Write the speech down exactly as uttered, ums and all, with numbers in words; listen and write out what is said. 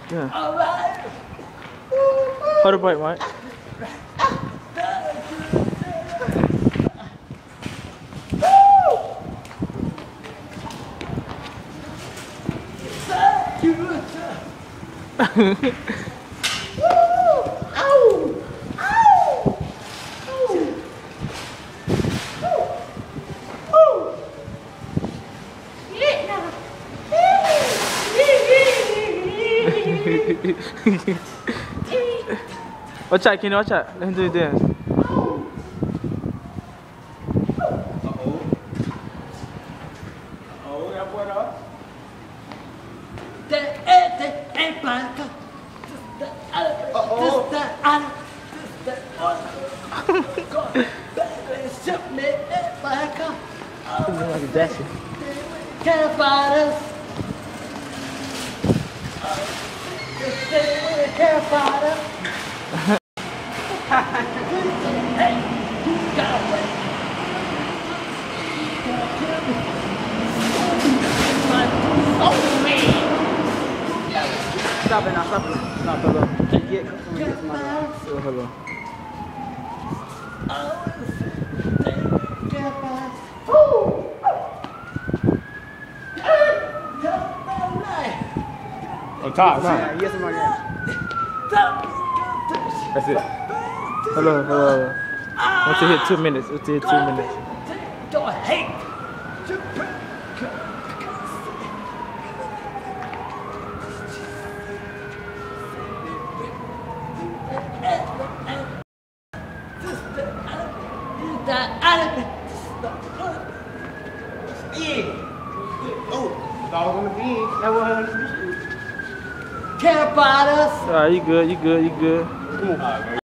Yeah. All right. Hold the bike, Mike. Watch out, Kenny, watch out. Let him do the dance. Like a dasher. Can't find us. Can't find us. Hey, you gotta wait. Stop it now, stop it. Stop, hello. Get, get some money. Oh, hello. On top, no. Yeah, get some money. That's it. Hello, hello. Once you hit two minutes, once you hit two minutes. Don't hate. Dog on the bean. That was Care about us. Alright, you good, you good, you good. Come on.